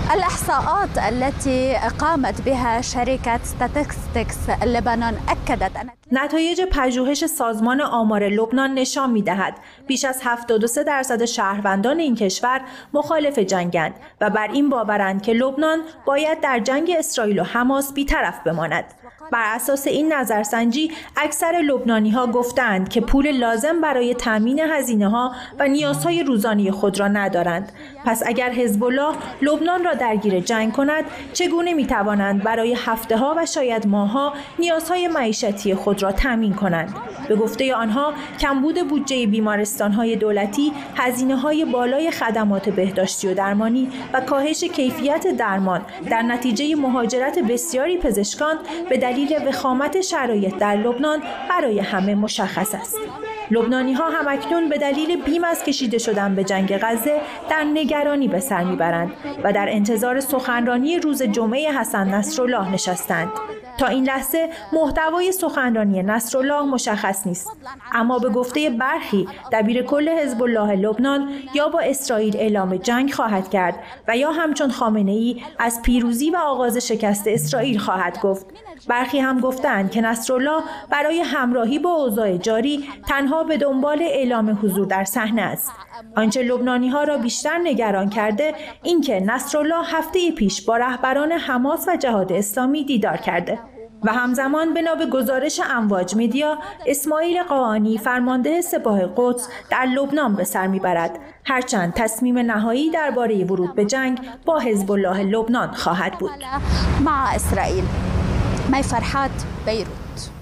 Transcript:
الإحصاءات التي قامت بها شركة ستاتستیکس لبنان أكدت أن نتایج پژوهش سازمان آمار لبنان نشان می‌دهد بیش از 73% شهروندان این کشور مخالف جنگند و بر این باورند که لبنان باید در جنگ اسرائیل و حماس بی‌طرف بماند. بر اساس این نظرسنجی اکثر لبنانی‌ها گفتند که پول لازم برای تامین هزینه‌ها و نیازهای روزانه خود را ندارند. پس اگر حزب الله لبنان را درگیر جنگ کند، چگونه می‌توانند برای هفته‌ها و شاید ماه‌ها نیازهای معیشتی خود را تامین کنند؟ به گفته آنها، کمبود بودجه بیمارستان‌های دولتی، هزینه‌های بالای خدمات بهداشتی و درمانی و کاهش کیفیت درمان در نتیجه مهاجرت بسیاری پزشکان به دلیل وخامت شرایط در لبنان برای همه مشخص است. لبنانی‌ها همکنون به دلیل بیم از کشیده شدن به جنگ غزه در نگرانی به سر میبرند و در انتظار سخنرانی روز جمعه حسن نصرالله نشستند. تا این لحظه محتوای سخنرانی نصرالله مشخص نیست، اما به گفته برخی دبیر کل حزب الله لبنان یا با اسرائیل اعلام جنگ خواهد کرد و یا همچون خامنه‌ای از پیروزی و آغاز شکست اسرائیل خواهد گفت. برخی هم گفتند که نصرالله برای همراهی با اوضاع جاری تنها به دنبال اعلام حضور در صحنه است. آنچه لبنانی‌ها را بیشتر نگران کرده اینکه نصرالله هفته پیش با رهبران حماس و جهاد اسلامی دیدار کرده و همزمان بنا به گزارش امواج مدیا اسماعیل قاآنی فرمانده سپاه قدس در لبنان به سر میبرد، هرچند تصمیم نهایی درباره ورود به جنگ با حزب الله لبنان خواهد بود. مع اسرائیل. می فرحات، بیروت.